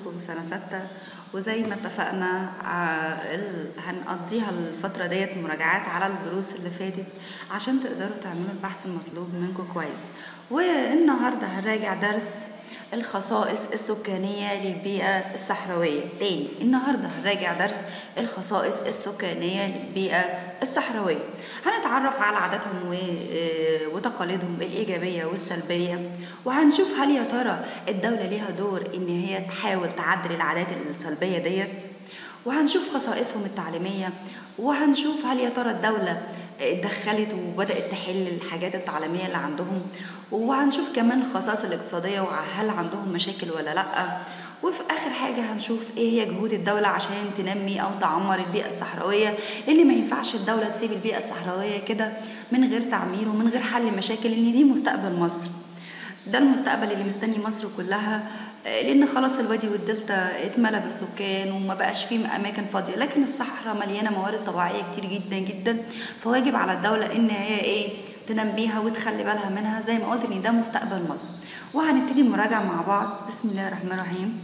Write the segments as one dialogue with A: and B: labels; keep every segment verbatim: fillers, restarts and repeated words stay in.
A: بيكم سنة ستة، وزي ما اتفقنا ع- ال- هنقضيها الفترة ديت مراجعات على الدروس اللي فاتت عشان تقدروا تعملوا البحث المطلوب منكم كويس. والنهاردة هنراجع درس الخصائص السكانية للبيئة الصحراوية. تاني النهاردة هنراجع درس الخصائص السكانية للبيئة الصحراوية. هنتعرف على عاداتهم و- وتقاليدهم الإيجابية والسلبية، وهنشوف هل يا ترى الدولة ليها دور إن هي تحاول تعدل العادات السلبية ديت، وهنشوف خصائصهم التعليمية، وهنشوف هل يا ترى الدولة اتدخلت وبدأت تحل الحاجات التعليمية اللي عندهم، وهنشوف كمان الخصائص الاقتصادية وهل عندهم مشاكل ولا لأ. وفي آخر حاجة هنشوف إيه هي جهود الدولة عشان تنمي أو تعمر البيئة الصحراوية، لأن ما ينفعش الدولة تسيب البيئة الصحراوية كده من غير تعمير ومن غير حل مشاكل، لأن دي مستقبل مصر. ده المستقبل اللي مستني مصر كلها، لان خلاص الوادي والدلتا اتملى بالسكان وما بقاش فيه اماكن فاضيه، لكن الصحراء مليانه موارد طبيعيه كتير جدا جدا، فواجب على الدوله ان هي ايه تنميها وتخلي بالها منها، زي ما قلت ان ده مستقبل مصر. وهنبتدي المراجعه مع بعض. بسم الله الرحمن الرحيم.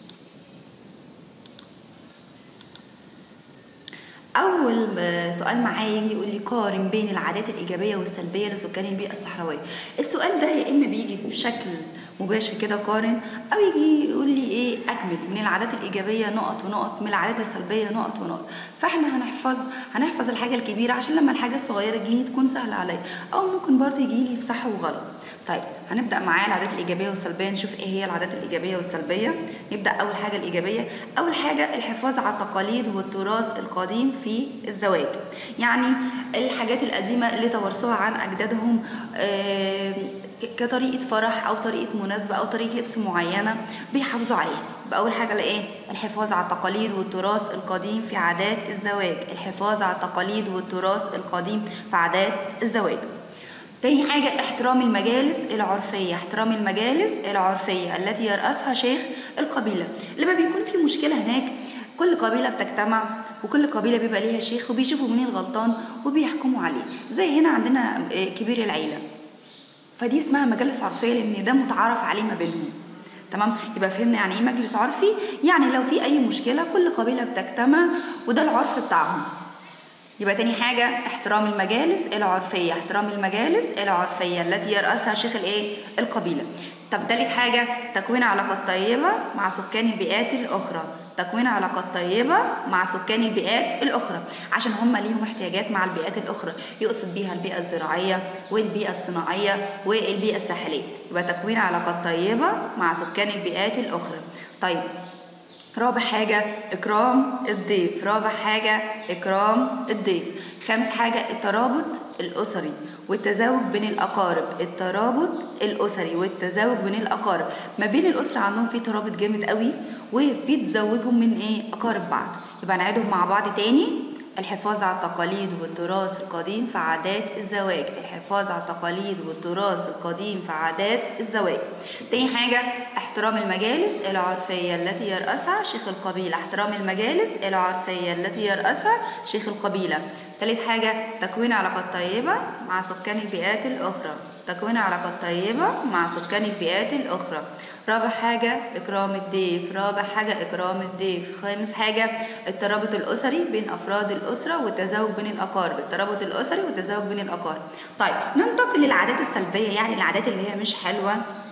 A: أول سؤال معايا يجي يقول لي قارن بين العادات الإيجابية والسلبية لسكان البيئة الصحراوية. السؤال ده يا إما بيجي بشكل مباشر كده قارن، أو يجي يقول لي إيه أكمل من العادات الإيجابية نقط ونقط، من العادات السلبية نقط ونقط. فإحنا هنحفظ هنحفظ الحاجة الكبيرة عشان لما الحاجة الصغيرة تجيني تكون سهلة عليا، أو ممكن برضه يجي لي في صح وغلط. طيب هنبدأ معايا العادات الإيجابية والسلبية، نشوف إيه هي العادات الإيجابية والسلبية. نبدأ أول حاجة الإيجابية. أول حاجة الحفاظ على التقاليد والتراث القديم في الزواج، يعني الحاجات القديمة اللي توارثوها عن أجدادهم كطريقة فرح أو طريقة مناسبة أو طريقة لبس معينة بيحافظوا عليها. بأول حاجة لإيه؟ الحفاظ على التقاليد والتراث القديم في عادات الزواج. الحفاظ على التقاليد والتراث القديم في عادات الزواج. تاني حاجة احترام المجالس العرفية. احترام المجالس العرفية التي يرأسها شيخ القبيلة. لما بيكون في مشكلة هناك كل قبيلة بتجتمع وكل قبيلة بيبقى ليها شيخ وبيشوفوا مين الغلطان وبيحكموا عليه. زي هنا عندنا كبير العيلة، فدي اسمها مجالس عرفية لأن ده متعارف عليه ما بينهم. تمام، يبقى فهمنا يعني ايه مجلس عرفي. يعني لو في أي مشكلة كل قبيلة بتجتمع وده العرف بتاعهم. يبقى تاني حاجة احترام المجالس العرفية. احترام المجالس العرفية التي يرأسها شيخ الايه القبيلة. طب تالت حاجة تكوين علاقات طيبة مع سكان البيئات الأخرى. تكوين علاقات طيبة مع سكان البيئات الأخرى عشان هم ليهم احتياجات مع البيئات الأخرى، يقصد بيها البيئة الزراعية والبيئة الصناعية والبيئة الساحلية. يبقى تكوين علاقات طيبة مع سكان البيئات الأخرى. طيب رابع حاجة إكرام الضيف. رابع حاجة إكرام الضيف. خامس حاجة الترابط الأسري والتزاوج بين الأقارب. الترابط الأسري والتزاوج بين الأقارب، ما بين الأسرة عندهم في ترابط جامد قوي وبيتزوجوا من إيه أقارب بعض. يبقى نعيدهم مع بعض تاني. الحفاظ على التقاليد والتراث القديم في عادات الزواج. الحفاظ على التقاليد والتراث القديم في عادات الزواج. تاني حاجة احترام المجالس العرفية التي يرأسها شيخ القبيلة. احترام المجالس العرفية التي يرأسها شيخ القبيلة. تالت حاجة تكوين علاقات طيبة مع سكان البيئات الأخرى. تكوين علاقات طيبة مع سكان البيئات الأخرى. رابع حاجة إكرام الضيف. رابع حاجة إكرام الضيف. خامس حاجة الترابط الأسري بين أفراد الأسرة والتزاوج بين الأقارب. الترابط الأسري والتزاوج بين الأقارب. طيب ننتقل للعادات السلبية، يعني العادات اللي هي مش حلوة.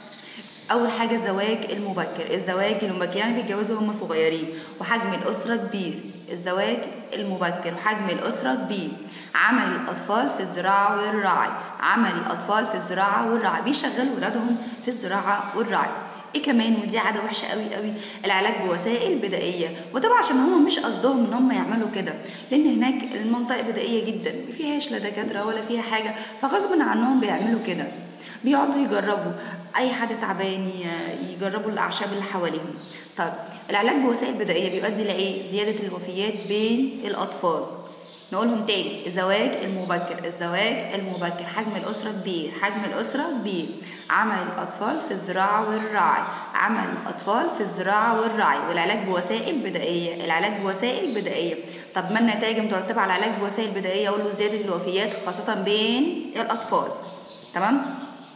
A: أول حاجة الزواج المبكر. الزواج المبكر يعني بيتجوزوا هم صغيرين وحجم الأسرة كبير. الزواج المبكر وحجم الأسرة كبير. عمل الأطفال في الزراعة والرعي. عمل الأطفال في الزراعة والرعي، بيشغلوا ولادهم في الزراعة والرعي. ايه كمان ودي عاده وحشه قوي قوي، العلاج بوسائل بدائيه. وطبعا عشان هم مش قصدهم ان هم يعملوا كده، لان هناك المنطقه بدائيه جدا ما فيهاش لا دكاتره ولا فيها حاجه، فغصب عنهم بيعملوا كده. بيقعدوا يجربوا اي حد تعبان يجربوا الاعشاب اللي حواليهم. طب العلاج بوسائل بدائيه بيؤدي لايه؟ زياده الوفيات بين الاطفال. نقولهم تاني. الزواج المبكر. الزواج المبكر حجم الأسرة كبير. حجم الأسرة كبير. عمل الأطفال في الزراعة والرعي. عمل الأطفال في الزراعة والرعي. والعلاج بوسائل بدائية. العلاج بوسائل بدائية. طب ما النتائج المترتبة على العلاج بوسائل بدائية؟ أقول له زيادة الوفيات خاصة بين الأطفال. تمام؟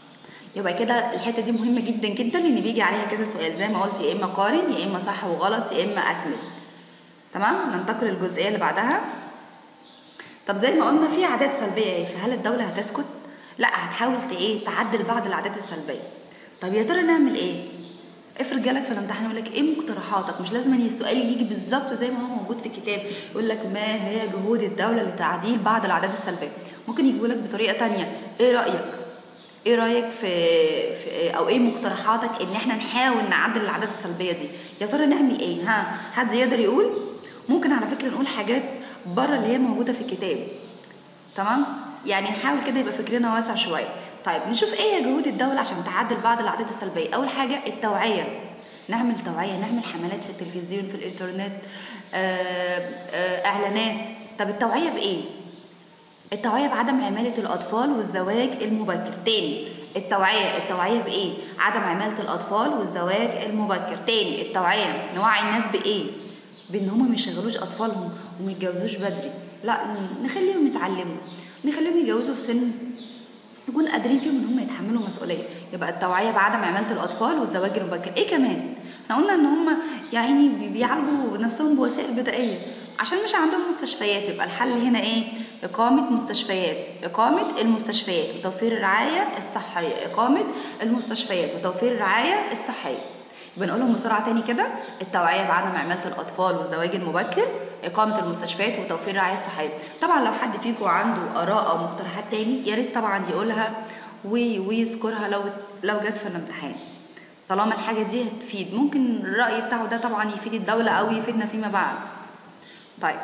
A: يبقى كده الحته دي مهمه جدا جدا، لان بيجي عليها كذا سؤال زي ما قلت، يا اما قارن يا اما صح وغلط يا اما اكمل. تمام. ننتقل للجزئيه اللي بعدها. طب زي ما قلنا في عادات سلبيه ايه، فهل الدوله هتسكت؟ لا، هتحاول ايه تعدل بعض العادات السلبيه. طب يا ترى نعمل ايه؟ افرض جالك في الامتحان يقول لك ايه مقترحاتك، مش لازم ان السؤال يجي بالظبط زي ما هو موجود في الكتاب، يقول لك ما هي جهود الدوله لتعديل بعض العادات السلبيه. ممكن يجيبوا لك بطريقه ثانيه، ايه رايك ايه رايك في, في او ايه مقترحاتك ان احنا نحاول نعدل العادات السلبيه دي. يا ترى نعمل ايه؟ ها، حد يقدر يقول؟ ممكن على فكره نقول حاجات بره اللي هي موجوده في الكتاب. تمام، يعني نحاول كده يبقى فكرنا واسع شويه. طيب نشوف ايه هي جهود الدوله عشان تعدل بعض العادات السلبيه. اول حاجه التوعيه، نعمل توعيه، نعمل حملات في التلفزيون في الانترنت، آآ آآ اعلانات. طب التوعيه بايه؟ التوعيه بعدم عماله الاطفال والزواج المبكر. تاني، التوعيه التوعيه بايه؟ عدم عماله الاطفال والزواج المبكر. تاني، التوعيه نوعي الناس بايه؟ بان هم ما يشغلوش اطفالهم وما يتجوزوش بدري، لا، نخليهم يتعلموا، نخليهم يتجوزوا في سن يكون قادرين فيهم ان هم يتحملوا مسؤوليه. يبقى التوعيه بعدم عماله الاطفال والزواج المبكر. ايه كمان؟ احنا قلنا ان هم يعني بيعالجوا نفسهم بوسائل بدائيه عشان مش عندهم مستشفيات. يبقى الحل هنا ايه؟ اقامه مستشفيات، اقامه المستشفيات وتوفير الرعايه الصحيه، اقامه المستشفيات وتوفير الرعايه الصحيه. يبقى نقولهم بسرعه تاني كده: التوعيه بعدم عماله الاطفال والزواج المبكر، اقامه المستشفيات وتوفير الرعايه الصحيه. طبعا لو حد فيكم عنده اراء او مقترحات تاني يا ريت طبعا يقولها ويذكرها لو لو جت في الامتحان، طالما الحاجه دي هتفيد. ممكن الراي بتاعه ده طبعا يفيد الدوله او يفيدنا فيما بعد. طيب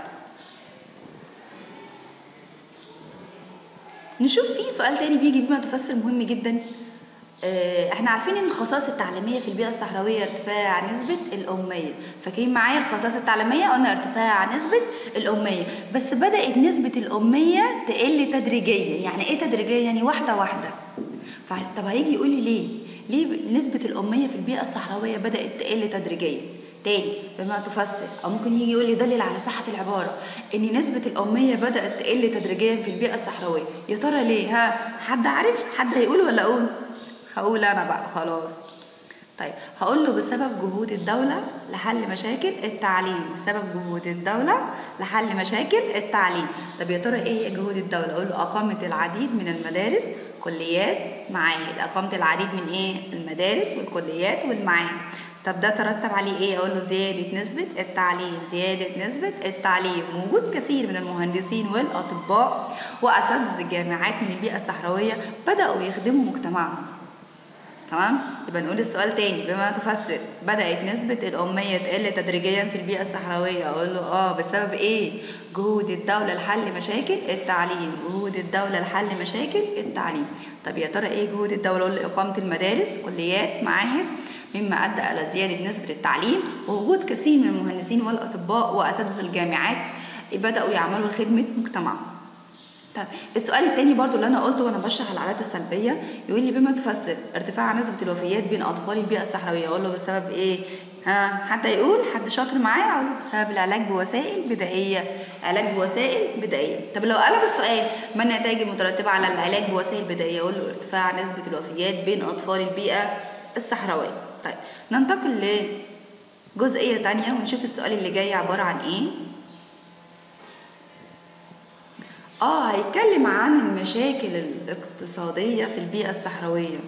A: نشوف في سؤال تاني بيجي بما تفسر مهم جدا. احنا عارفين ان الخصائص التعليميه في البيئه الصحراويه ارتفاع نسبه الاميه. فاكرين معايا الخصائص التعليميه؟ قلنا ارتفاع نسبه الاميه، بس بدات نسبه الاميه تقل تدريجيا. يعني ايه تدريجيا؟ يعني واحده واحده. طب هيجي يقول لي ليه ليه نسبه الاميه في البيئه الصحراويه بدات تقل تدريجيا؟ تاني، بما تفسر، او ممكن يجي يقول لي دلل على صحه العباره ان نسبه الاميه بدات تقل تدريجيا في البيئه الصحراويه. يا ترى ليه؟ ها، حد عارف؟ حد هيقول ولا اقول؟ هقول انا بقى خلاص. طيب هقول له بسبب جهود الدولة لحل مشاكل التعليم، بسبب جهود الدولة لحل مشاكل التعليم. طب يا ترى ايه هي جهود الدولة؟ اقول له اقامة العديد من المدارس، كليات، معاهد. اقامة العديد من ايه؟ المدارس والكليات والمعاهد. طب ده ترتب عليه ايه؟ اقول له زيادة نسبة التعليم، زيادة نسبة التعليم، وجود كثير من المهندسين والاطباء واساتذة الجامعات من البيئة الصحراوية بدأوا يخدموا مجتمعهم. تمام؟ يبقى نقول السؤال تاني بما تفسر: بدأت نسبة الأمية تقل تدريجيا في البيئة الصحراوية. أقول له آه بسبب إيه؟ جهود الدولة لحل مشاكل التعليم، جهود الدولة لحل مشاكل التعليم. طب يا ترى إيه جهود الدولة؟ أقول له إقامة المدارس، كليات، معاهد، مما أدى إلى زيادة نسبة التعليم ووجود كثير من المهندسين والأطباء وأساتذة الجامعات بدأوا يعملوا خدمة مجتمعهم. طب السؤال الثاني برضو اللي انا قلته وانا بشرح العادات السلبيه، يقول لي بما تفسر ارتفاع نسبه الوفيات بين اطفال البيئه الصحراويه. اقول له بسبب ايه؟ ها، حد يقول؟ حد شاطر معايا؟ اقول له بسبب العلاج بوسائل بدائيه، علاج بوسائل بدائيه. طب لو قلب السؤال: ما النتائج المترتبه على العلاج بوسائل بدائيه؟ اقول له ارتفاع نسبه الوفيات بين اطفال البيئه الصحراويه. طيب ننتقل لجزئيه ثانيه ونشوف السؤال اللي جاي عباره عن ايه. اه هيتكلم عن المشاكل الاقتصادية في البيئة الصحراوية.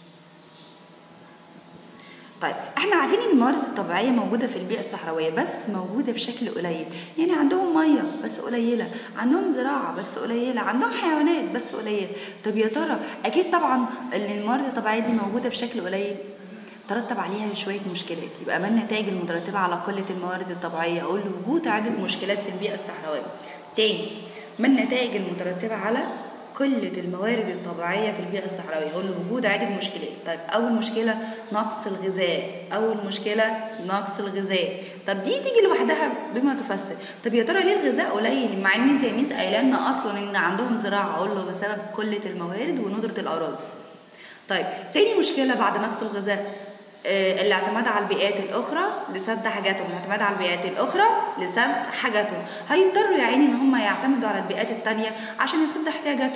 A: طيب احنا عارفين ان الموارد الطبيعية موجودة في البيئة الصحراوية بس موجودة بشكل قليل. يعني عندهم مية بس قليلة، عندهم زراعة بس قليلة، عندهم حيوانات بس قليلة. طب يا ترى اكيد طبعا ان الموارد الطبيعية دي موجودة بشكل قليل ترتب عليها شوية مشكلات. يبقى ما النتائج المترتبة على قلة الموارد الطبيعية؟ اقول له وجود عدة مشكلات في البيئة الصحراوية. تاني، ما النتائج المترتبة على قلة الموارد الطبيعية في البيئة الصحراوية؟ يقول له وجود عدة مشكلات. طيب أول مشكلة نقص الغذاء، أول مشكلة نقص الغذاء. طب دي تيجي لوحدها بما تفسر. طب يا ترى ليه الغذاء قليل مع إن أنت يا ميس قايلة لنا أصلا إن عندهم زراعة؟ أقول له بسبب قلة الموارد وندرة الأراضي. طيب تاني مشكلة بعد نقص الغذاء الاعتماد على البيئات الأخرى لسد حاجاتهم، الاعتماد على البيئات الأخرى لسد حاجاتهم. هيضطروا يا عيني إن هم يعتمدوا على البيئات التانية عشان يسد احتياجاتهم.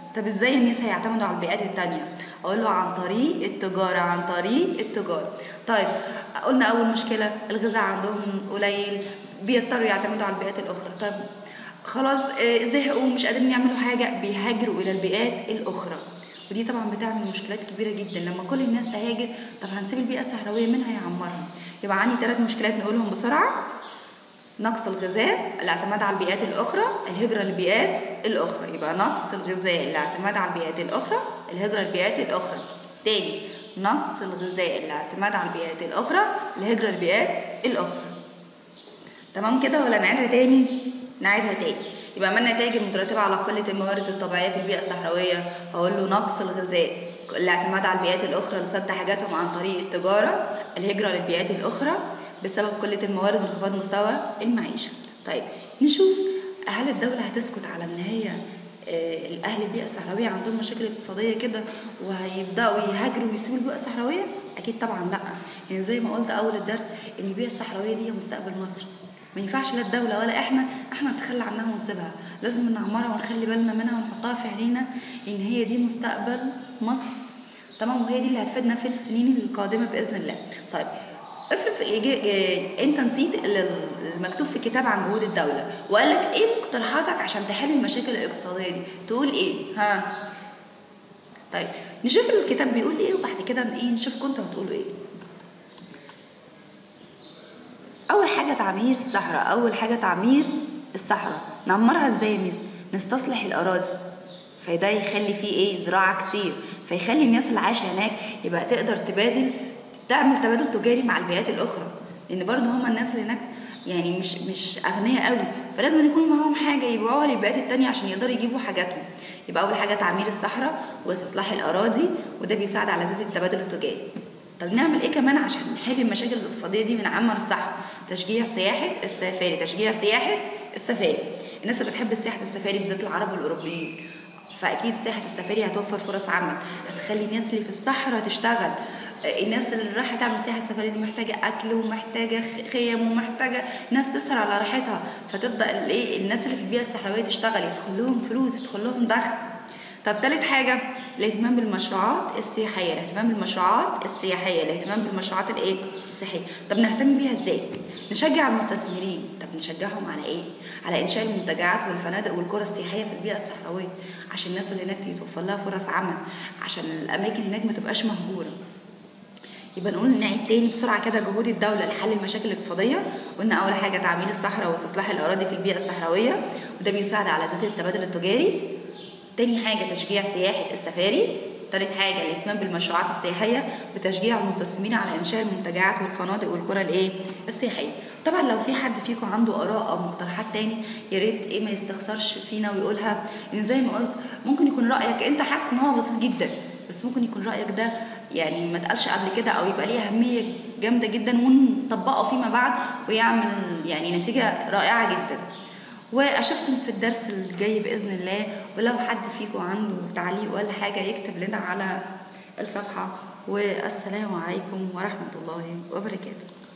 A: طب ازاي الناس هيعتمدوا على البيئات التانية؟ اقول له عن طريق التجارة، عن طريق التجارة. طيب قلنا اول مشكلة الغذاء عندهم قليل، بيضطروا يعتمدوا على البيئات الاخرى. طب خلاص زهقوا ومش قادرين يعملوا حاجة، بيهاجروا الى البيئات الاخرى، ودي طبعا بتعمل مشكلات كبيرة جدا. لما كل الناس تهاجر، طب هنسيب البيئة الصحراوية مين هيعمرها؟ يبقى عندي ثلاث مشكلات نقولهم بسرعة: نقص الغذاء، الاعتماد على البيئات الأخرى، الهجرة للبيئات الأخرى. يبقى نقص الغذاء، الاعتماد على البيئات الأخرى، الهجرة للبيئات الأخرى. تاني، نقص الغذاء، الاعتماد على البيئات الأخرى، الهجرة للبيئات الأخرى. تمام كده ولا نعيدها تاني؟ نعيدها تاني. يبقى ما النتائج المترتبة على قلة الموارد الطبيعية في البيئة الصحراوية؟ هقول له نقص الغذاء، الاعتماد على البيئات الأخرى لسد حاجاتهم عن طريق التجارة، الهجرة للبيئات الأخرى بسبب قلة الموارد وانخفاض مستوى المعيشة. طيب نشوف، هل الدولة هتسكت على إن هي الأهل البيئة الصحراوية عندهم مشاكل اقتصادية كده وهيبدأوا يهاجروا ويسيبوا البيئة الصحراوية؟ أكيد طبعا لأ. يعني زي ما قلت أول الدرس إن البيئة الصحراوية دي مستقبل مصر، ما ينفعش لا الدولة ولا احنا احنا نتخلى عنها ونسيبها، لازم نعمرها ونخلي بالنا منها ونحطها في عينينا ان هي دي مستقبل مصر. تمام، وهي دي اللي هتفيدنا في السنين القادمة بإذن الله. طيب افرض في انت نسيت المكتوب في الكتاب عن جهود الدولة وقال لك ايه مقترحاتك عشان تحل المشاكل الاقتصادية دي، تقول ايه؟ ها طيب نشوف الكتاب بيقول ايه وبعد كده ايه نشوف كنتوا هتقولوا ايه. أول حاجة تعمير الصحراء، أول حاجة تعمير الصحراء. نعمرها إزاي يا ميس؟ نستصلح الأراضي، فده يخلي فيه إيه؟ زراعة كتير، فيخلي الناس اللي عايشة هناك يبقى تقدر تبادل، تعمل تبادل تجاري مع البيئات الأخرى، لأن برضه هما الناس اللي هناك يعني مش مش أغنياء قوي، فلازم يكون معاهم حاجة يبيعوها للبيئات التانية عشان يقدروا يجيبوا حاجاتهم. يبقى أول حاجة تعمير الصحراء واستصلاح الأراضي، وده بيساعد على زيادة التبادل التجاري. طب نعمل ايه كمان عشان نحل المشاكل الاقتصاديه دي ونعمر الصحراء؟ تشجيع سياحه السفاري، تشجيع سياحه السفاري. الناس اللي بتحب سياحه السفاري بالذات العرب والاوروبيين، فاكيد سياحه السفاري هتوفر فرص عمل، هتخلي الناس اللي في الصحراء تشتغل. الناس اللي رايحه تعمل سياحه السفاري دي محتاجه اكل ومحتاجه خيم ومحتاجه ناس تسهر على راحتها، فتبدا الايه الناس اللي في البيئه الصحراويه تشتغل، يدخل لهم فلوس، يدخل لهم دخل. طب ثالث حاجة الاهتمام بالمشروعات السياحية، الاهتمام بالمشروعات السياحية، الاهتمام بالمشروعات الايه؟ السياحية. طب نهتم بيها ازاي؟ نشجع المستثمرين. طب نشجعهم على ايه؟ على انشاء المنتجعات والفنادق والقرى السياحية في البيئة الصحراوية، عشان الناس اللي هناك يتوفر لها فرص عمل، عشان الاماكن هناك ما تبقاش مهجورة. يبقى نقول نعيد تاني بسرعة كده جهود الدولة لحل المشاكل الاقتصادية. قلنا أول حاجة تعمير الصحراء واستصلاح الأراضي في البيئة الصحراوية، وده بيساعد على زيادة التبادل التجاري. تاني حاجة تشجيع سياحة السفاري. تالت حاجة الاهتمام بالمشروعات السياحية بتشجيع المستثمرين على إنشاء المنتجعات والفنادق والقرى الإيه؟ السياحية. طبعا لو في حد فيكم عنده آراء أو مقترحات تاني يا ريت إيه ما يستخسرش فينا ويقولها، لأن زي ما قلت ممكن يكون رأيك أنت حاسس إن هو بسيط جدا، بس ممكن يكون رأيك ده يعني ما اتقالش قبل كده أو يبقى ليه أهمية جامدة جدا ونطبقه فيما بعد ويعمل يعني نتيجة رائعة جدا. واشوفكم في الدرس الجاي باذن الله، ولو حد فيكم عنده تعليق ولا حاجه يكتب لنا على الصفحه. والسلام عليكم ورحمه الله وبركاته.